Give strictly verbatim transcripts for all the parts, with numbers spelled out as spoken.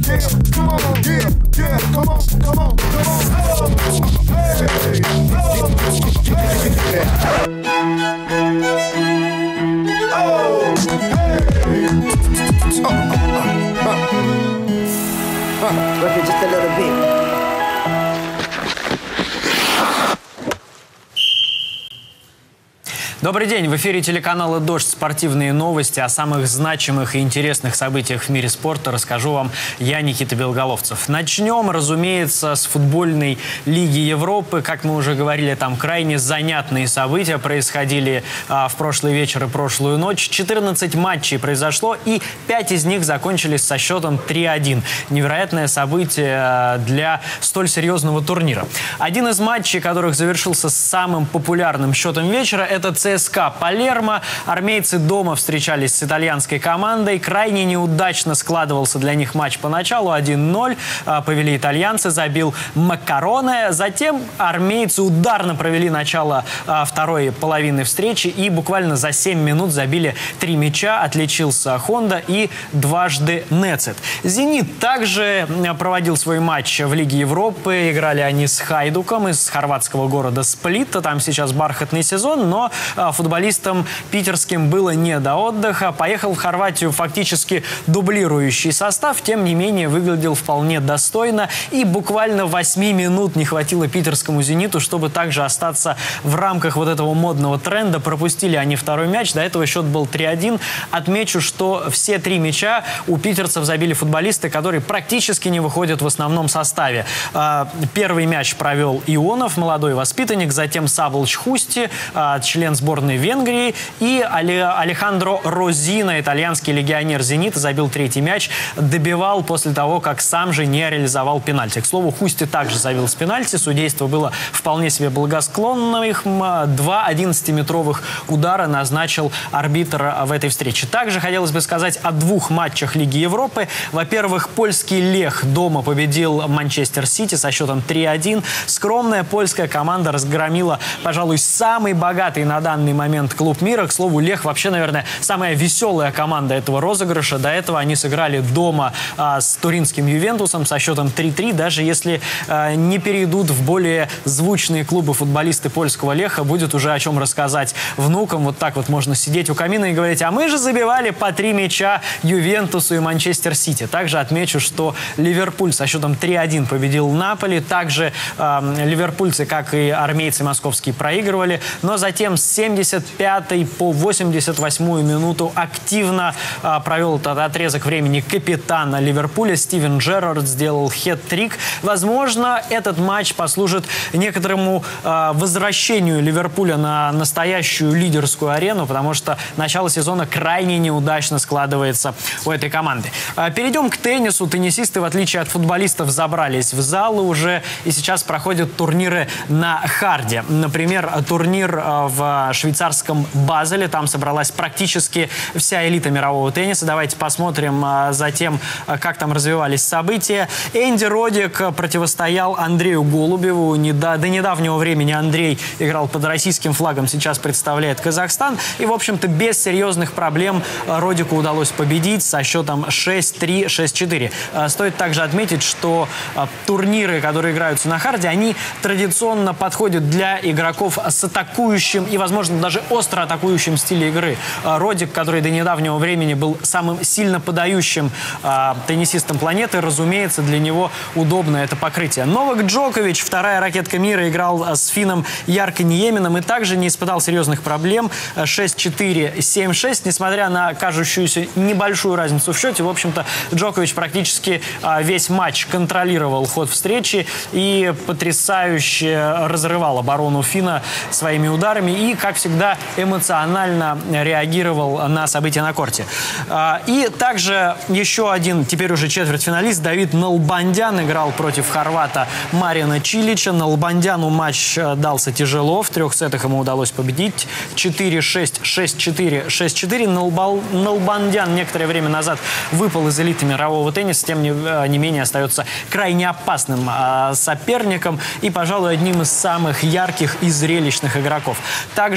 come on, yeah, yeah, come on, come on, come on. Oh, hey, oh, hey. Oh, hey. Oh, uh, uh, uh. Work it just a little bit. Добрый день. В эфире телеканала «Дождь» спортивные новости. О самых значимых и интересных событиях в мире спорта расскажу вам я, Никита Белоголовцев. Начнем, разумеется, с футбольной Лиги Европы. Как мы уже говорили, там крайне занятные события происходили а, в прошлый вечер и прошлую ночь. четырнадцать матчей произошло, и пять из них закончились со счетом три один. Невероятное событие для столь серьезного турнира. Один из матчей, которых завершился с самым популярным счетом вечера, это ЦСКА Палермо. Армейцы дома встречались с итальянской командой. Крайне неудачно складывался для них матч поначалу. один ноль. Повели итальянцы, забил Маккароне. Затем армейцы ударно провели начало второй половины встречи и буквально за семь минут забили три мяча. Отличился Хонда и дважды Нецет. «Зенит» также проводил свой матч в Лиге Европы. Играли они с Хайдуком из хорватского города Сплита. Там сейчас бархатный сезон, но футболистам питерским было не до отдыха. Поехал в Хорватию фактически дублирующий состав. Тем не менее, выглядел вполне достойно. И буквально восьми минут не хватило питерскому «Зениту», чтобы также остаться в рамках вот этого модного тренда. Пропустили они второй мяч. До этого счет был три один. Отмечу, что все три мяча у питерцев забили футболисты, которые практически не выходят в основном составе. Первый мяч провел Ионов, молодой воспитанник. Затем Саблч Хусти, член сборной Венгрии, и Алехандро Розино, итальянский легионер «Зенита», забил третий мяч, добивал после того, как сам же не реализовал пенальти. К слову, Хусти также забил с пенальти. Судейство было вполне себе благосклонным. Два одиннадцатиметровых удара назначил арбитр в этой встрече. Также хотелось бы сказать о двух матчах Лиги Европы. Во-первых, польский Лех дома победил Манчестер Сити со счетом три один. Скромная польская команда разгромила, пожалуй, самый богатый на данный момент клуб мира. К слову, Лех вообще, наверное, самая веселая команда этого розыгрыша. До этого они сыграли дома а, с туринским Ювентусом со счетом три три. Даже если а, не перейдут в более звучные клубы футболисты польского Леха, будет уже о чем рассказать внукам. Вот так вот можно сидеть у камина и говорить: а мы же забивали по три мяча Ювентусу и Манчестер Сити. Также отмечу, что Ливерпуль со счетом три один победил Наполи. Также а, ливерпульцы, как и армейцы московские, проигрывали. Но затем с семьдесят пятой по восемьдесят восьмую минуту активно а, провел этот отрезок времени капитан Ливерпуля Стивен Джеррард, сделал хет-трик. Возможно, этот матч послужит некоторому а, возвращению Ливерпуля на настоящую лидерскую арену, потому что начало сезона крайне неудачно складывается у этой команды. А, перейдем к теннису. Теннисисты, в отличие от футболистов, забрались в залы уже, и сейчас проходят турниры на харде. Например, турнир в швейцарском Базеле. Там собралась практически вся элита мирового тенниса. Давайте посмотрим а, за тем, а, как там развивались события. Энди Родик противостоял Андрею Голубеву. Не до, до недавнего времени Андрей играл под российским флагом, сейчас представляет Казахстан. И, в общем-то, без серьезных проблем Родику удалось победить со счетом шесть три, шесть четыре. А, стоит также отметить, что а, турниры, которые играются на харде, они традиционно подходят для игроков с атакующим и, возможно, даже остро атакующим стиле игры. Родик, который до недавнего времени был самым сильно подающим а, теннисистом планеты, разумеется, для него удобно это покрытие. Новак Джокович, вторая ракетка мира, играл с финном Ярко Ниеминым и также не испытал серьезных проблем. шесть четыре, семь шесть. Несмотря на кажущуюся небольшую разницу в счете, в общем-то, Джокович практически а, весь матч контролировал ход встречи и потрясающе разрывал оборону финна своими ударами и, как всегда, эмоционально реагировал на события на корте. И также еще один, теперь уже четвертьфиналист, Давид Налбандян играл против хорвата Марина Чилича. Налбандяну матч дался тяжело. В трех сетах ему удалось победить. четыре шесть, шесть четыре, шесть четыре. Налбал... Налбандян некоторое время назад выпал из элиты мирового тенниса. Тем не, не менее остается крайне опасным соперником и, пожалуй, одним из самых ярких и зрелищных игроков. Также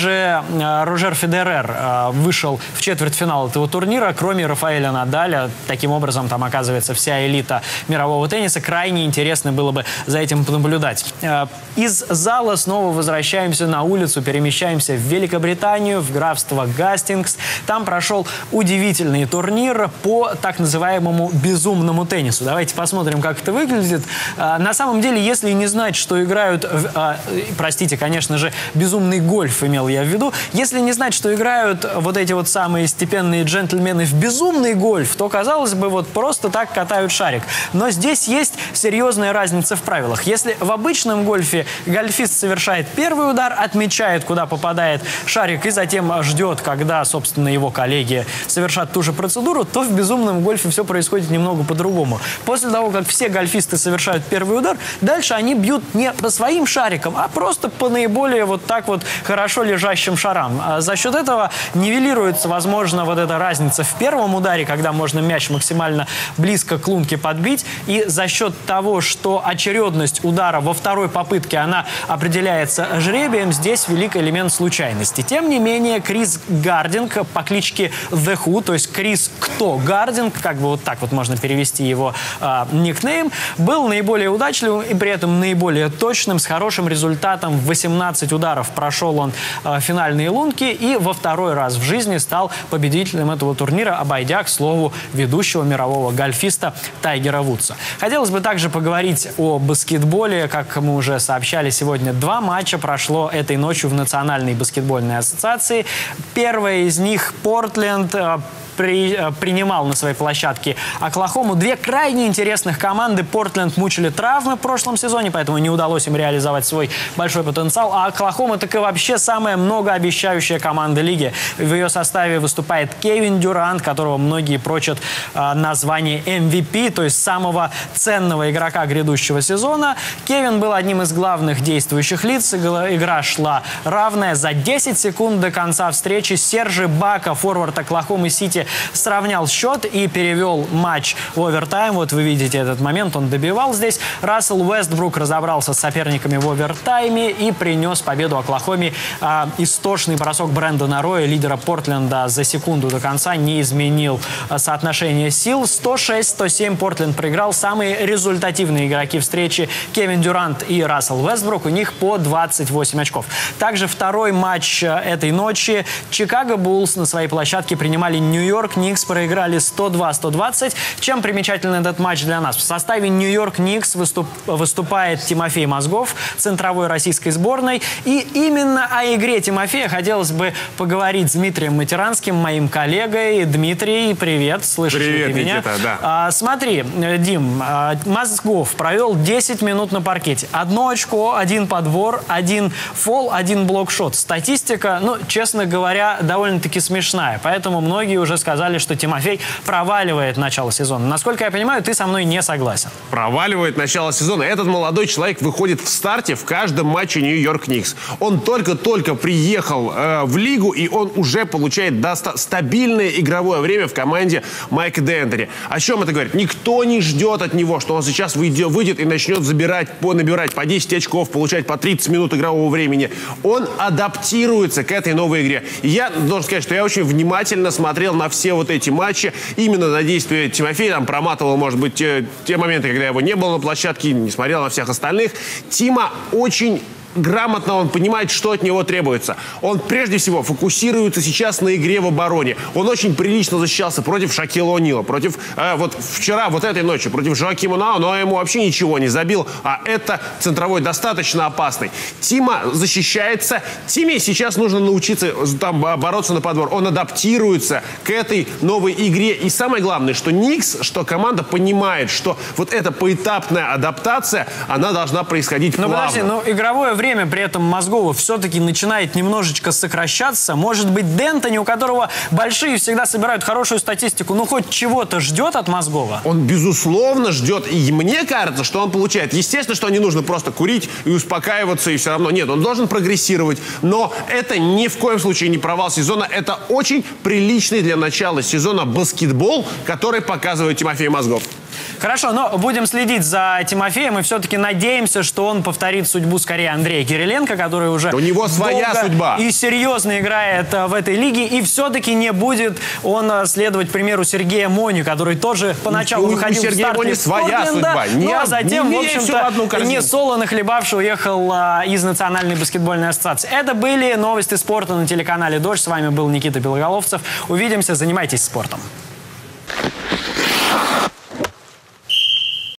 Также Роджер Федерер вышел в четвертьфинал этого турнира, кроме Рафаэля Надаля. Таким образом, там оказывается вся элита мирового тенниса. Крайне интересно было бы за этим понаблюдать. Из зала снова возвращаемся на улицу, перемещаемся в Великобританию, в графство Гастингс. Там прошел удивительный турнир по так называемому безумному теннису. Давайте посмотрим, как это выглядит. На самом деле, если не знать, что играют, простите, конечно же, безумный гольф имел я в виду, если не знать, что играют вот эти вот самые степенные джентльмены в безумный гольф, то, казалось бы, вот просто так катают шарик. Но здесь есть серьезная разница в правилах. Если в обычном гольфе гольфист совершает первый удар, отмечает, куда попадает шарик, и затем ждет, когда, собственно, его коллеги совершат ту же процедуру, то в безумном гольфе все происходит немного по-другому. После того, как все гольфисты совершают первый удар, дальше они бьют не по своим шарикам, а просто по наиболее вот так вот хорошо лежащим шарам. А за счет этого нивелируется, возможно, вот эта разница в первом ударе, когда можно мяч максимально близко к лунке подбить, и за счет того, что очередность удара во второй попытке, она определяется жребием, здесь велик элемент случайности. Тем не менее, Крис Гардинг по кличке The Who, то есть Крис Кто Гардинг, как бы вот так вот можно перевести его э, никнейм, был наиболее удачливым и при этом наиболее точным, с хорошим результатом. В восемнадцать ударов прошел он э, финальные лунки и во второй раз в жизни стал победителем этого турнира, обойдя, к слову, ведущего мирового гольфиста Тайгера Вудса. Хотелось бы также поговорить о баскетболе. Как мы уже сообщали, сегодня два матча прошло этой ночью в Национальной баскетбольной ассоциации. Первая из них Портленд При, принимал на своей площадке Оклахому. Две крайне интересных команды. Портленд мучили травмы в прошлом сезоне, поэтому не удалось им реализовать свой большой потенциал. А Оклахома так и вообще самая многообещающая команда лиги. В ее составе выступает Кевин Дюрант, которого многие прочат э, название эм ви пи, то есть самого ценного игрока грядущего сезона. Кевин был одним из главных действующих лиц. Игра шла равная. За десять секунд до конца встречи Сержи Бака, форвард Оклахомы Сити, сравнял счет и перевел матч в овертайм. Вот вы видите этот момент, он добивал здесь. Рассел Уэстбрук разобрался с соперниками в овертайме и принес победу Оклахоме. А, истошный бросок Брэндона Роя, лидера Портленда, за секунду до конца не изменил а, соотношение сил. сто шесть сто семь Портленд проиграл. Самые результативные игроки встречи Кевин Дюрант и Рассел Уэстбрук. У них по двадцать восемь очков. Также второй матч этой ночи. Чикаго Буллс на своей площадке принимали Нью-Йорк Нью-Йорк Никс, проиграли сто два сто двадцать. Чем примечателен этот матч для нас? В составе Нью-Йорк Никс выступ, выступает Тимофей Мозгов, центровой российской сборной. И именно о игре Тимофея хотелось бы поговорить с Дмитрием Матеранским, моим коллегой. Дмитрий, привет, слышишь привет, ли ты меня? Никита, да. А, смотри, Дим, а, Мозгов провел десять минут на паркете. Одно очко, один подбор, один фол, один блокшот. Статистика, ну, честно говоря, довольно-таки смешная. Поэтому многие уже сказали, что Тимофей проваливает начало сезона. Насколько я понимаю, ты со мной не согласен. Проваливает начало сезона. Этот молодой человек выходит в старте в каждом матче Нью-Йорк Никс. Он только-только приехал э, в лигу, и он уже получает доста- стабильное игровое время в команде Майка Д'Энтони. О чем это говорит? Никто не ждет от него, что он сейчас выйдет, выйдет и начнет забирать, по, набирать по десять очков, получать по тридцать минут игрового времени. Он адаптируется к этой новой игре. И я должен сказать, что я очень внимательно смотрел на все вот эти матчи, именно на действия Тимофея, там проматывал, может быть, те, те моменты, когда его не было на площадке, не смотрел на всех остальных. Тима очень грамотно, он понимает, что от него требуется. Он прежде всего фокусируется сейчас на игре в обороне. Он очень прилично защищался против Шакила О'Нила, против, э, вот вчера, вот этой ночью, против Жоакима Ноа, но ему вообще ничего не забил, а это центровой достаточно опасный. Тима защищается. Тиме сейчас нужно научиться там бороться на подбор. Он адаптируется к этой новой игре. И самое главное, что Никс, что команда понимает, что вот эта поэтапная адаптация, она должна происходить но плавно. Подожди, ну игровое время при этом Мозгова все-таки начинает немножечко сокращаться. Может быть, Д'Энтони, у которого большие всегда собирают хорошую статистику, ну хоть чего-то ждет от Мозгова? Он, безусловно, ждет. И мне кажется, что он получает. Естественно, что не нужно просто курить и успокаиваться, и все равно. Нет, он должен прогрессировать. Но это ни в коем случае не провал сезона. Это очень приличный для начала сезона баскетбол, который показывает Тимофей Мозгов. Хорошо, но будем следить за Тимофеем и все-таки надеемся, что он повторит судьбу скорее Андрея Кириленко, который уже у него своя судьба и серьезно играет в этой лиге, и все-таки не будет он следовать примеру Сергея Мони, который тоже поначалу у, выходил у Сергея в старте Мони своя судьба. Ну Не, а затем, не в общем-то, не солоно хлебавший уехал а, из Национальной баскетбольной ассоциации. Это были новости спорта на телеканале «Дождь». С вами был Никита Белоголовцев. Увидимся, занимайтесь спортом.